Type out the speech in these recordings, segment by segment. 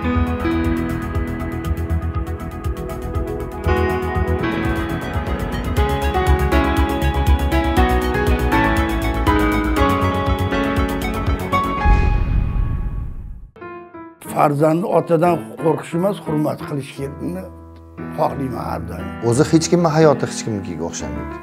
Farzandni otadan qo'rqish emas, hurmat qilish kerakligini xohlayman har doim. O'zi hech kimning hayoti hech kimnikiga o'xshamaydi.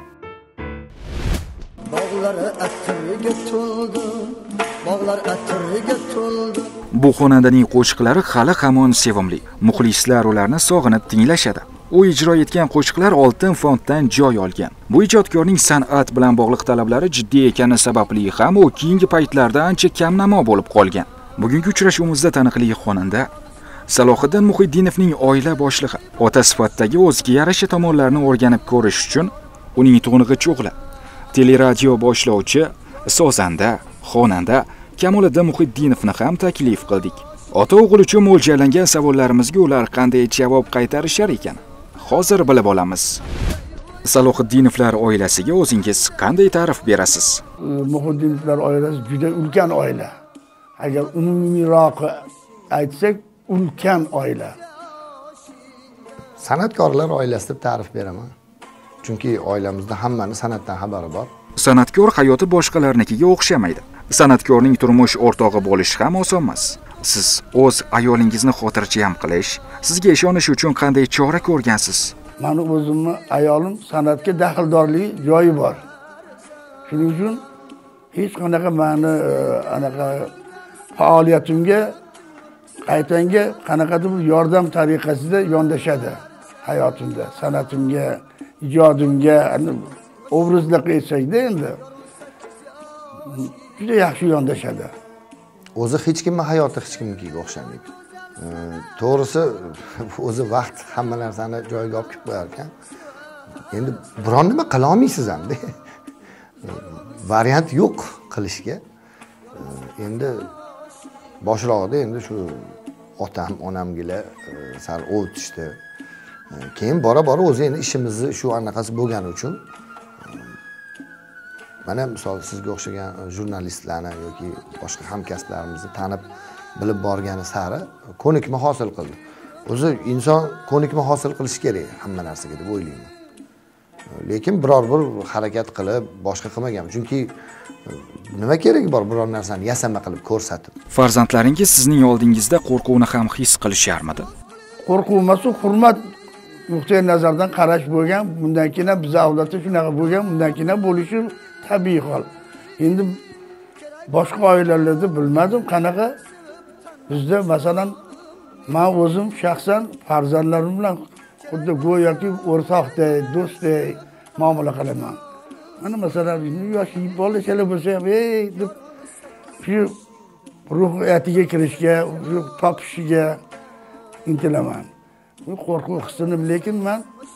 Bog'lar atirga to'ldi, bog'lar atirga to'ldi. Bu xonandaning qo'shiqlari hali hamon sevimli. Muxlislar ularni sog'inib tinglashadi. U ijro etgan qo'shiqlar oltin fonddan joy olgan. Bu ijodkorning san'at bilan bog'liq talablari jiddiy ekani sababli ham u keyingi paytlarda ancha kamnamo bo'lib qolgan. Bugungi uchrashuvimizda taniqli xonanda Salohiddin Muhiddinovning oila boshlig'i, ota sifatidagi o'ziga yarasha tomonlarni o'rganib ko'rish uchun uning to'ng'ich o'g'li, teleradio boshlovchi, sozanda, xonanda Kamoliddin Muhiddinovni ham taklif qildik. Ota-o'g'il uchun mo'ljallangan savollarimizga ular qanday javob qaytarishar ekan? Hozir bilib olamiz. Salohiddinovlar oilasiga o'zingiz qanday ta'rif berasiz? Muhiddinovlar oilasi juda ulkan oila. Agar umumiyroq aytsak, ulkan oila. San'atkorlar oilasi deb ta'rif beraman. Chunki oilamizda hammani san'atdan xabari bor. San'atkor hayoti boshqalarnikiga o'xshamaydi. San'atkorning turmush o'rtog'i bo'lish ham oson emas. Siz o'z ayolingizni xotirjam qilish, sizga ishonish uchun qanday chora ko'rgansiz? Meni o'zimni ayolim san'atga daxldorlik joyi bor. Shuning uchun hech qanaqa meni anaqa faoliyatimga qaytanga qanaqadir bir yordam tariqasida yondashadi hayotimda, san'atimga, ijodimga, obrazlar qilsakda endi juda yaxshi yondashadi. O'zi hech kimning hayoti hech kimnikiga o'xshamaydi. To'g'risi o'zi vaqt hamma narsani joyiga olib kelib qo'yar ekan. Endi biron nima qila olmaysiz hamda. Variant yo'q qilishga. Endi boshroqda endi shu otam, onamgilar sal o'tishdi. Keyin bora-bora o'zi endi ishimizni shu anaqasi bo'lgani uchun mana misol sizga o'xshagan jurnalistlarni yoki boshqa hamkasblarimizni tanib bilib borgani sari ko'nikma hosil qildi. O'zi inson ko'nikma hosil qilish kerak hamma narsaga deb o'ylayman. Lekin biror bir harakat qilib boshqa qilmagan. Chunki nima keragi bor biror narsani yasama qilib ko'rsatib? Farzandlaringiz sizning oldingizda qo'rquvni ham his qilisharmidi? Qo'rquv emas, hurmat nuqtai nazardan qarash bo'lgan. Bundan keyin biz avlodda shunaqa bo'lgan, bundan keyin bo'lishi tabiiy hol. Endi boshqa oilalarda bilmadim qanaqa. Bizda masalan men o'zim shaxsan farzandlarim bilan xuddi go'yoki o'rtoqdek, do'stdek muomala qilaman. Mana masalan yosh bolachalar bo'lsa ham, deb shu ruhiyatiga kirishga, topishiga intilaman. Bu qo'rquv hissinim, lekin men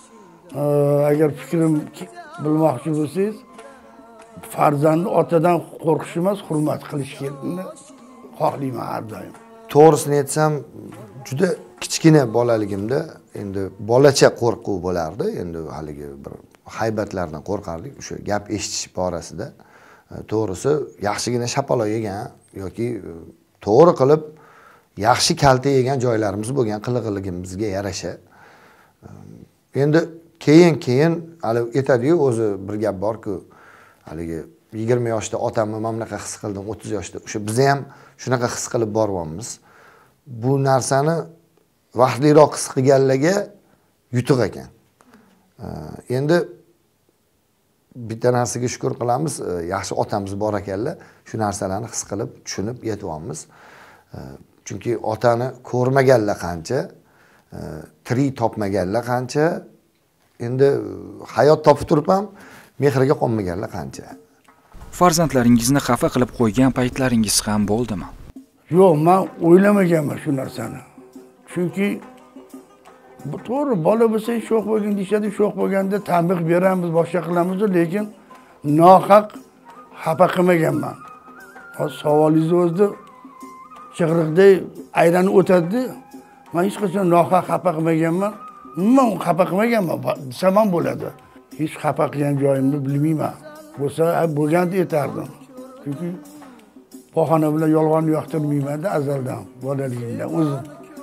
agar fikrim bilmoqchi bo'lsangiz, farzandni otadan qo'rqish emas, hurmat qilish kerakligini xohlayman har doim. To'g'risini aytsam, juda kichkina bolaligimda endi bolacha qo'rquv bo'lardi. Endi haligi bir haybatlardan qo'rqardik o'sha gap eshitish borasida. To'g'risi yaxshigina shapaloq yegan yoki to'g'ri qilib yaxshi kalta yegan joylarimiz bo'lgan qilig'ligimizga yarasha. Endi keyin hali aytadi-yu, o'zi bir gap bor-ku, haligi 20 yoshda otamni mana bunaqa his qildim, 30 yoshda. O'sha biz ham shunaqa his qilib boryapmiz. Bu narsani vaqtliroq his qilganlarga yutuq ekan. Endi bitta narsaga shukr qilamiz, yaxshi otamiz bor ekanlar. Shu narsalarni his qilib, tushunib yetyapmiz. Chunki otani ko'rmaganlar qancha, tirik topmaganlar qancha, endi hayot topib turib ham mehriga qolmaganlar qancha. Farzandlaringizni xafa qilib qo'ygan paytlaringiz ham bo'ldimi? Yo'q, men o'ylamaganman shu narsani. Chunki bu to'g'ri, bola bo'lsa sho'x bo'lgin deyshadi, sho'x bo'lganda tanbeh beramiz, boshqa qilamiz, lekin nohaq xafa qilmaganman. Savolingiz o'zida chig'riqday aylanib o'tadi. Men hech qachon nohaq xafa qilmaganman. Umuman xafa qilmaganman, desam ham bo'ladi. Hech xafa qilgan joyimni bilmayman. Bo'lsa, bo'lganda aytardim. Chunki bahona bilan yolg'on yoqtirmayman-da azaldan, bolaligimdan o'zim.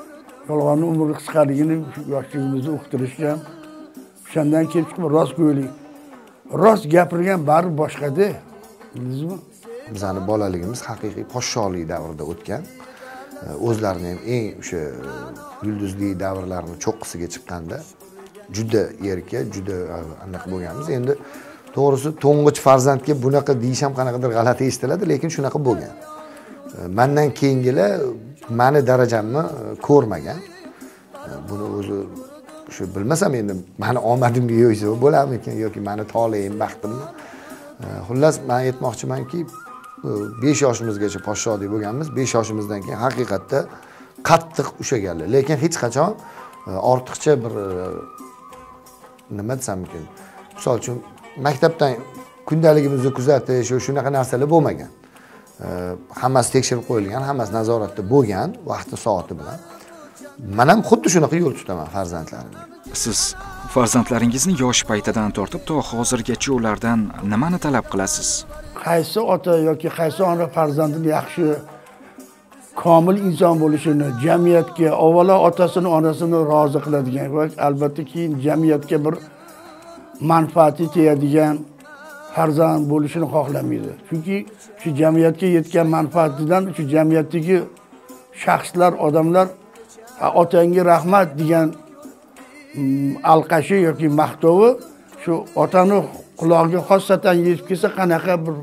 yolg'onni umri qisqaligini yoshligimizda uqtirishgan. O'shandan kelib chiqib rostgo'ylik. Rost gapirgan bari boshqada. Bildingizmi? Bizani bolaligimiz haqiqiy podshohlik davrida o'tgan. O'zlarini ham eng o'sha yulduzli davrlarning cho'qqisiga chiqqanda juda erka, juda anaqa bo'lganmiz. Endi to'g'risi to'ng'ich farzandga bunaqa deyish ham qanaqadir g'alati eshitiladi, lekin shunaqa bo'lgan. Mendan keyingilar meni darajamni ko'rmagan. Buni o'zi shu bilmasam endi meni omadimga yo'ysa bo'larmikin yoki meni tolayim, baxtimmi. Xullas men aytmoqchimanki, 5 yoshimizgacha podshodlik bo'lganmiz. 5 yoshimizdan keyin haqiqatda qattiq ushaganlar. Lekin hech qachon ortiqcha bir nima desam ekan. Misol uchun maktabdan kundaligimizni kuzatish shunaqa narsalar bo'lmagan. Hammasi tekshirib qo'yilgan, hammasi nazoratda bo'lgan, vaqti soati bilan. Men ham xuddi shunaqa yo'l tutaman farzandlarimga. Siz farzandlaringizni yosh paytidan tortib to hozirgacha ulardan nimani talab qilasiz? Qaysi ota yoki qaysi ona farzandini yaxshi komil inson bo'lishini, jamiyatga, avvalo otasini, onasini rozi qiladigan va albatta keyin jamiyatga bir manfaati tegadigan farzand bo'lishini xohlamaydi. Chunki shu jamiyatga yetgan manfaatidan shu jamiyatdagi shaxslar, odamlar otangga rahmat degan alqashi yoki maqtovi shu otani qulog'iga xossatan yetib kelsa qanaqa bir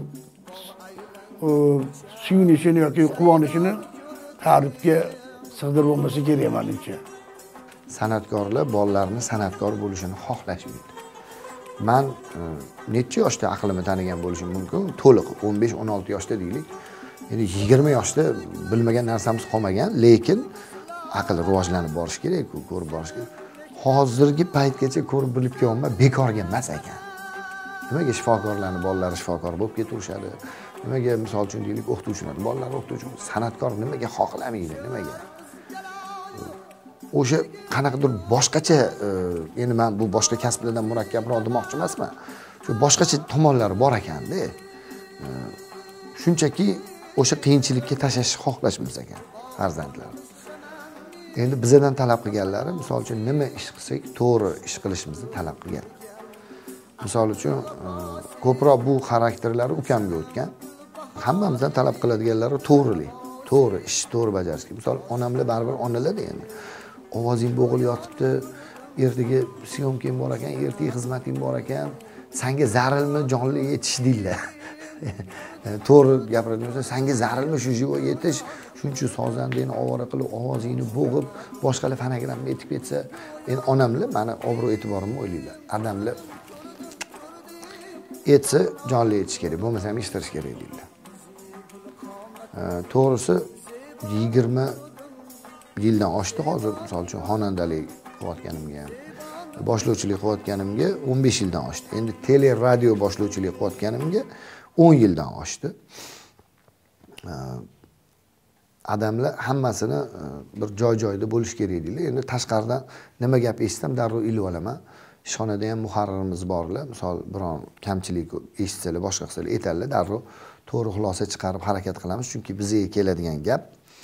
suyunishini yoki quvonishini ta'rifga sig'dirib bo'lmasa kerak menimcha. San'atkorlar bolalarni san'atkor bo'lishini xohlashmaydi. Men necha yoshda aqlimni tanigan bo'lishim mumkin? To'liq 15-16 yoshda deylik. Endi 20 yoshda bilmagan narsamiz qolmagan, lekin aql rivojlanib borish kerak, ko'rib borish kerak. Hozirgi paytgacha ko'rib bilib kelganman, bekorga emas ekan. Nimaga shifokorlarning bolalari shifokor bo'lib ketaverishadi? Nimaga misol uchun deylik o'qituvchilar, bolalar o'qituvchi, san'atkor nimaga xohlamaydi? Nimaga? O'sha qanaqadir boshqacha, endi men bu boshqa kasblardan murakkabroq demoqchi emasman. Shu boshqacha tomonlari bor ekanda. Shunchaki o'sha qiyinchilikka tashlashni xohlashmas ekan farzandlar. Endi bizdan talab qilganlari, misol uchun nima ish qilsak, to'g'ri ish qilishimizni talab qilgan. Misol uchun ko'proq bu xarakterlari ukamga o'tgan. Hammamizdan talab qiladiganlari to'g'rilik, to'g'ri ish, to'g'ri bajarish. Misol onamlar baribir onalar endi. Ovozing bo'g'il yotibdi, ertaga syomkang bor ekan, ertaga xizmating bor ekan, senga zarilmi jonli yetish deydilar. To'g'ri gapiradigan bo'lsa, senga zarilmi shu joyga yetish, shuncha sozandani ovora qilib, ovozingni bo'g'ib, boshqalar fonogramma etib ketsa, endi onamlar meni obro' e'tiborimni o'ylaydilar. Adamlar etsa jonli yetish kerak, bo'lmasa ham ishtirish kerak deydilar. To'g'risi 20 yildan oshdi hozir, misol uchun xonandalik qilayotganimga ham, boshlovchilik qilayotganimga 15 yildan oshdi. Endi tele radio boshlovchilik qilayotganimga 10 yildan oshdi. Adamlar hammasini bir joy-joyida bo'lish kerak deydilar. Endi tashqaridan nima gap eshitsam darrov ilib olaman. Ishxonada ham muharririmiz borlar. Misol biron kamchilik eshitsalar, boshqa qilsalar aytadilar, darrov to'g'ri xulosa chiqarib harakat qilamiz, chunki bizga keladigan gap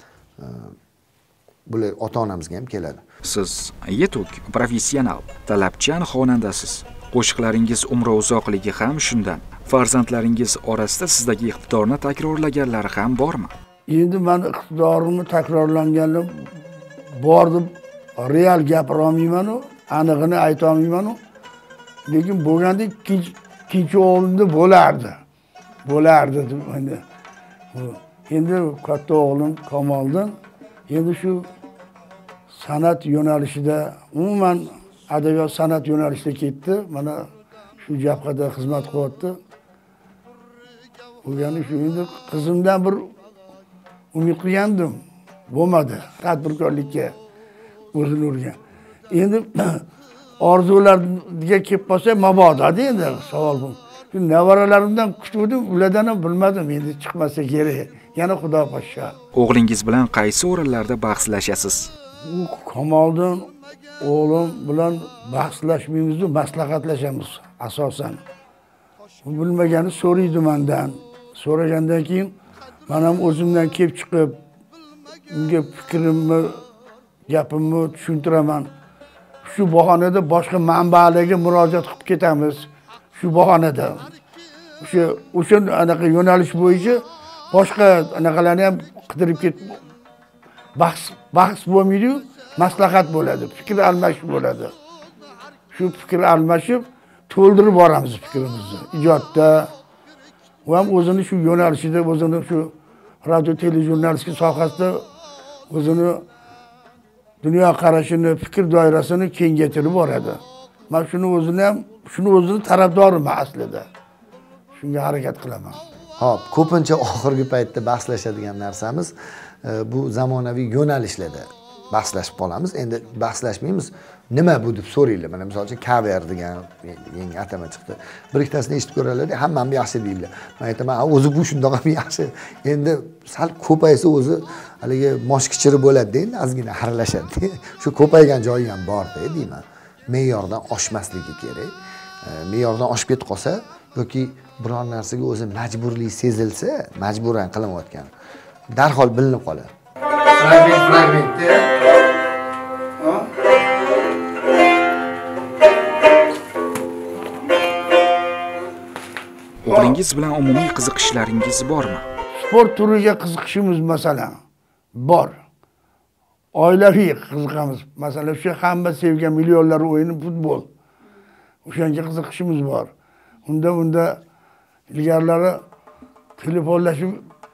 bular ota-onamizga ham keladi. Siz yetuk, professional, talabchan xonandasiz. Qo'shiqlaringiz umri uzoqligi ham shundan. Farzandlaringiz orasida sizdagi iqtidorni takrorlaganlari ham bormi? Endi men iqtidorimni takrorlangani bor deb real gapira olmayman, anig'ini ayta olmayman. Lekin bo'lganda ikkinchi o'g'limda bo'lardi. Deb endi katta o'g'lim Kamoliddin endi shu san'at yo'nalishida, umuman adabiyot san'at yo'nalishida ketdi. Mana shu jabhada xizmat qilyapti. Bo'lgani shu endi qizimdan bir umid qilgandim, bo'lmadi. Tadbirkorlikka o'zini urgan. Endi orzularga kelib qolsa mabodo endi savol bu. Shu nevaralarimdan kutuvdim, ulardan ham bilmadim, endi chiqmasa kerak. Yana Xudo poshsha. O'g'lingiz bilan qaysi o'rinlarda bahslashasiz? U Kamoliddin o'g'lim bilan bahslashmaymiz, maslahatlashamiz asosan. U bilmagani so'raydi mendan. So'ragandan keyin men ham o'zimdan kelib chiqib, unga fikrimni gapimni tushuntiraman. Shu bahonada boshqa manbalarga murojaat qilib ketamiz. Shu bahonada. O'sha anaqa yo'nalish bo'yicha boshqa anaqalarni ham qidirib bahs bo'lmaydi, maslahat bo'ladi, fikr almashish bo'ladi. Shu fikr almashib to'ldirib boramiz fikrimizni. Ijodda va ham o'zini shu yo'nalishida, o'zini shu radio telejurnalistika sohasida o'zini dunyo qarashini, fikr doirasini kengaytirib boradi. Men shuni o'zini tarafdoriman aslida. Shunga harakat qilaman. Hop, ko'pincha oxirgi paytda bahslashadigan narsamiz bu zamonaviy yo'nalishlarda bahslashib qolamiz. Endi bahslashmaymiz. Nima bu deb so'raylar. Mana misol uchun cover degan yangi atama chiqdi. Bir ikkitasini eshitib ko'radilar, hammam yaxshi deydilar. Men aytaman, o'zi bu shundoq ham yaxshi. Endi sal ko'paysa o'zi haligi moshkichiri bo'ladi, endi ozgina aralashadi. Shu ko'paygan joyi ham bor-da, deyman. Me'yordan oshmasligi kerak. Me'yordan oshib ketib qolsa yoki biror narsaga o'zi majburlik sezilsa, majburan qilinayotgan, darhol bilinib qoladi. Fragmentda O'g'lingiz bilan umumiy qiziqishlaringiz bormi? Sport turiga qiziqishimiz masalan bor. Oilaviy qiziqamiz. Masalan, shu hamma sevgan millionlar o'yini futbol. O'shanga qiziqishimiz bor. Unda ilgarilari telefonlashib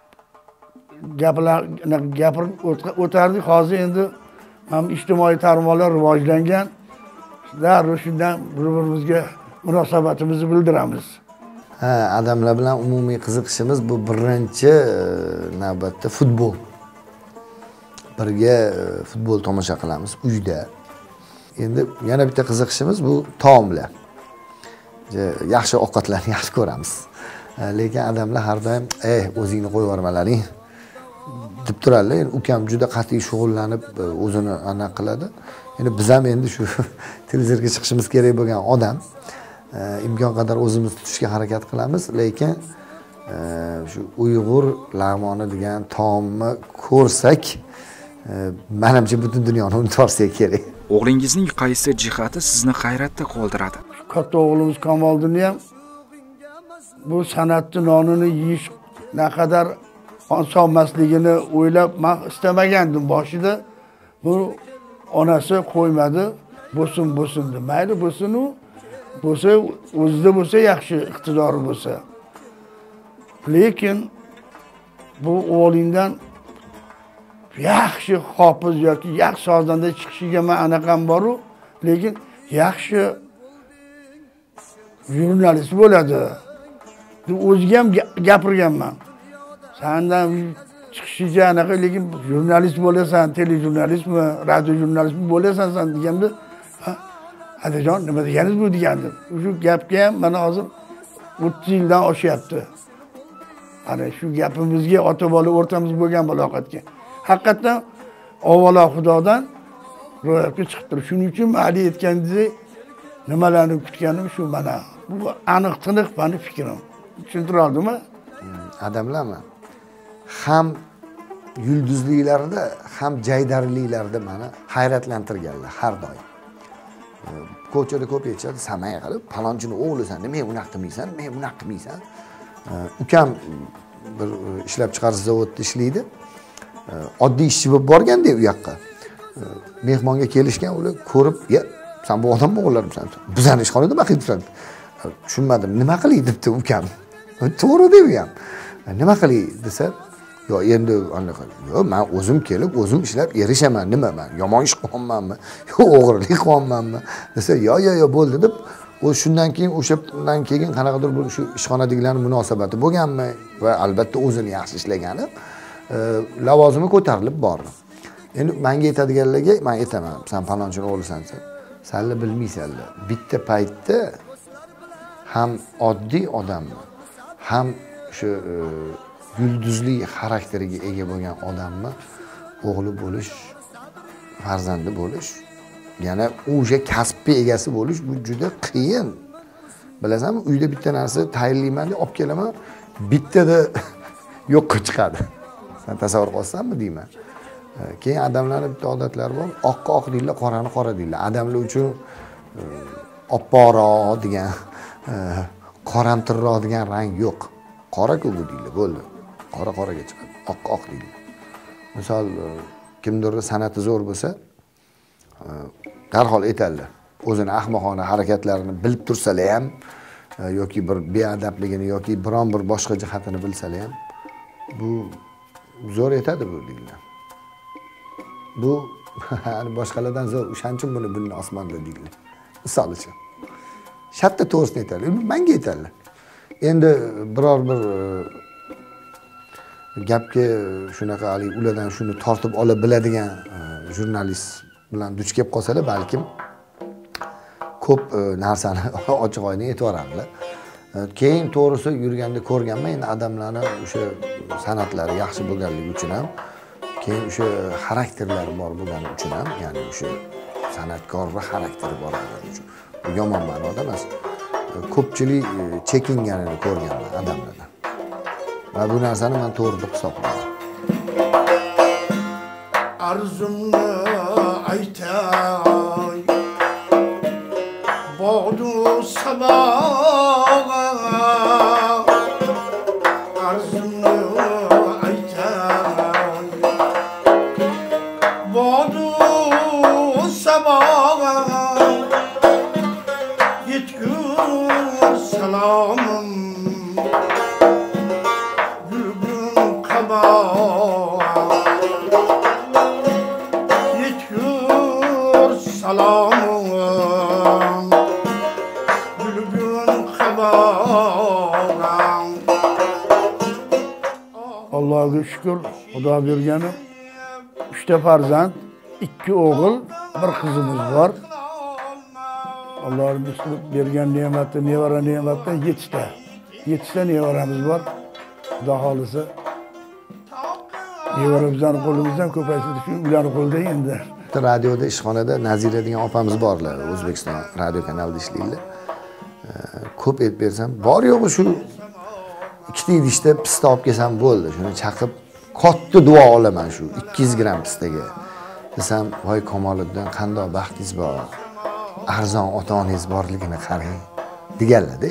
gapirib o'tardik. Hozir endi ham ijtimoiy tarmoqlar rivojlangan. Darrov shundan bir-birimizga munosabatimizni bildiramiz. Odamlar bilan umumiy qiziqishimiz bu birinchi navbatda futbol. Birga futbol tomosha qilamiz uyda. Endi yana bitta qiziqishimiz bu taomlar. Yaxshi ovqatlarni yaxshi ko'ramiz. Lekin odamlar har doim o'zingni qo'yib yubormalaring deb turadilar. Endi ukam juda qat'iy shug'ullanib o'zini aniq qiladi. Endi biz ham endi shu televizorga chiqishimiz kerak bo'lgan odam imkon qadar o'zimiz tutishga harakat qilamiz, lekin shu Uyg'ur lag'moni degan taomni ko'rsak, menimcha butun dunyoni unutib olsak kerak. O'g'lingizning qaysi jihati sizni hayratda qoldiradi? Katta o'g'limiz Kamoliddin ham bu san'atni nonini yeyish naqadar osonmasligini o'ylab men istamagandim boshida. Bu onasi qo'ymadi, bo'lsin deb. Mayli bo'lsin-u, bo'lsa o'zida bo'lsa yaxshi, iqtidori bo'lsa. Lekin bu o'g'lingdan yaxshi hofiz yoki yaxshi xonanda chiqishiga men anaqam bor-u, lekin yaxshi jurnalist bo'ladi. O'ziga ham gapirganman. Sendan chiqishiga anaqa, lekin jurnalist bo'lasan, telejurnalistmi, radio jurnalistmi bo'lasan sen deganimda, Adajon, nima deganingiz bu degandim. Shu gapga ham mana hozir 30 yildan oshyapti. Ana shu gapimizga ota-bola o'rtamizda bo'lgan muloqotga. Haqiqatan avvalo Xudodan ro'yobga chiqib turib. Shuning uchun Ali aytgandek, nimalarni kutganim shu mana. Bu aniq-tiniq meni fikrim. Tushuntira oldimmi? Odamlarmi? Ham yulduzliklarda, ham jaydarliklarda meni hayratlantirganlar har doim. Ko'chada ko'p aytishadi, samay qilib, palonchini o'g'lisan, men unaqa qilmaysan, men bunaqa qilmaysan. Ukam bir ishlab chiqarish zavodida ishlaydi. Oddiy ishchi bo'lib borganda u yoqqa. Mehmonga kelishgan, ular ko'rib, "Ya, sen bu odamni o'g'irlarmisan? Bizani ishxonada nima qilibsan?" Tushunmadim. Nima qilay debdi ukam. To'g'ri deb ham. Nima qilay desa, "Yo, endi anaqa, yo, men o'zim kelib, o'zim ishlab erishaman, nima men yomon ish qilyapmanmi? Yo, o'g'irlik qilyapmanmi?" desa, "Yo, bo'ldi" deb, shundan keyin o'shadan keyin qanaqadir bir shu ishxonadagilarning munosabati bo'lganmi va albatta o'zini yaxshi ishlagani, lavozimi ko'tarilib bordi. Endi menga aytadiganlarga men aytaman, "Sen palonchini o'g'lisan, senlar bilmaysanlar. Bitta paytda ham oddiy odamni, ham shu yulduzli xarakteriga ega bo'lgan odamni o'g'li bo'lish, farzandi bo'lish, yana o'sha kasbga egasi bo'lish bu juda qiyin. Bilasanmi, uyda bitta narsa tayyorlayman deb olib kelaman, bittada yo'qqa chiqadi. Sen tasavvur qilsanmi deyman. Keyin odamlarning bitta odatlari bor. Oqqa oq deydilar, qorani qora deydilar. Odamlar uchun oppoqroq degan, qoramtirroq degan rang yo'q. Qora-ku bu deydilar, bo'ldi. Qora-qoraga chiqadi. Oqqa oq deydilar. Misol kimdir san'ati zo'r bo'lsa, darhol aytadilar. O'zini ahmoqona harakatlarini bilib tursalar ham yoki bir beadabligini yoki biron bir boshqa jihatini bilsalar ham bu zo'r aytadi bu deydilar. Bu boshqalardan zo'r, o'shaning uchun buni osmonda deydilar. Misol uchun. Shartta to'g'risini aytadilar. Menga aytadilar. Endi biror bir gapga shunaqa hali ulardan shuni tortib ola biladigan jurnalist bilan duch kelib qolsalar, balkim ko'p narsani ochiq oyna aytvoradilar. Keyin to'g'risi yurganda ko'rganman, endi odamlarni o'sha san'atlari yaxshi bo'lganligi uchun ham, keyin o'sha xarakterlari bor bo'lgani uchun ham, ya'ni o'sha san'atkor va xarakteri bor bo'lgani uchun. Bu yomon ma'noda emas. Ko'pchilik chekinganini ko'rganman odamlardan. Va bu narsani men to'g'ri deb hisoblayman. Arzumni aytay, bog'du sabog'a. Arzumni aytay, bog'du sabog'a. Yetgur salomim, gulgun qaboq. Yetgur salomim, gulgun qaboq. Allohga shukr, Xudo bergani 3 ta farzand, 2 o'g'il, 1 qizimiz bor. Allohning bergan ne'mati, nevara ne'matdan 7 ta. 7 ta nevaramiz bor. Xudo xolisa nevaramizdan qo'limizdan ko'paysa shu ularning qo'lida endi. Radioda ishxonada Nazira degan opamiz borlar, O'zbekiston radio kanalida ishlaydilar. Ko'p aytib bersam, bor yo'g'i shu ikkita idishda pista olib kelsam bo'ldi. Shuni chaqib katta duo olaman shu 200 gram pistaga. Desam, voy Kamoliddin, qanday baxtingiz bor. Arzon ota-onangiz borligini qarang deganlar-da.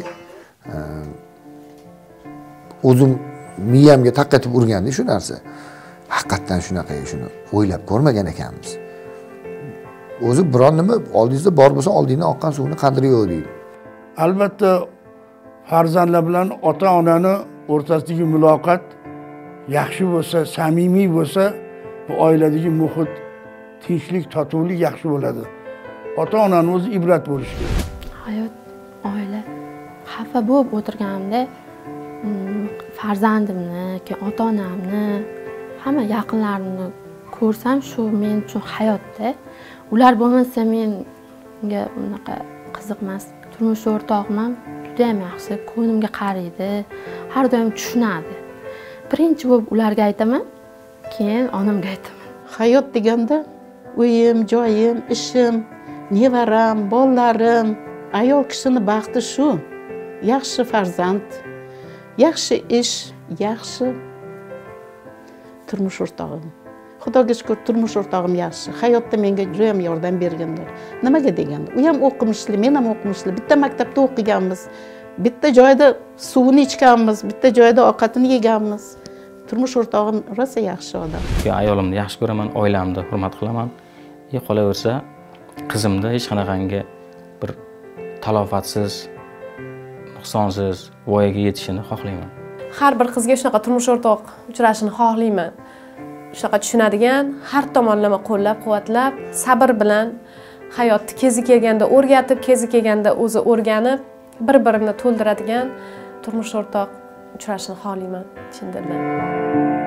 O'zim miyamga taqatib urganda shu narsa. Haqiqatan shunaqa, shuni o'ylab ko'rmagan ekanmiz. O'zi biron nima oldingizda bor bo'lsa, oldingdan oqqan suvni qadri yo'q deydi. Albatta farzandlar bilan ota-onani o'rtasidagi muloqot yaxshi bo'lsa, samimiy bo'lsa, bu oiladagi muhit, tinchlik, totuvlik yaxshi bo'ladi. Ota-onani o'zi ibrat bo'lishi kerak. Hayot, oila. Xafa bo'lib o'tirganimda farzandimni, keyin ota-onamni, hamma yaqinlarimni ko'rsam, shu men uchun hayotda. Ular bo'lmasa menga unaqa qiziqmas. Turmush o'rtog'im ham juda ham yaxshi, ko'nglimga qaraydi, har doim tushunadi. Birinchi bo'lib ularga aytaman, keyin onamga aytaman. Hayot deganda uyim, joyim, ishim, nevaram, bolalarim, ayol kishini baxti shu. Yaxshi farzand, yaxshi ish, yaxshi turmush o'rtog'im. Xudoga shukr, turmush o'rtog'im yaxshi. Hayotda menga juda ham yordam berganlar. Nimaga deganda, u ham o'qimishli, men ham o'qimishli. Bitta maktabda o'qiganmiz. Bitta joyda suvini ichganmiz, bitta joyda ovqatini yeganmiz. Turmush o'rtog'im rosa yaxshi odam. Ayolimni yaxshi ko'raman, oilamni hurmat qilaman. Qolaversa, qizimda hech qanaqangi bir talofatsiz, nuqsonsiz voyaga yetishini xohlayman. Har bir qizga shunaqa turmush o'rtoq uchrashini xohlayman. Shunaqa tushunadigan, har tomonlama qo'llab-quvvatlab, sabr bilan hayotni kezi kelganda o'rgatib, kezi kelganda o'zi o'rganib, bir-birini to'ldiradigan turmush o'rtoq uchrashini xohlayman chin dildan.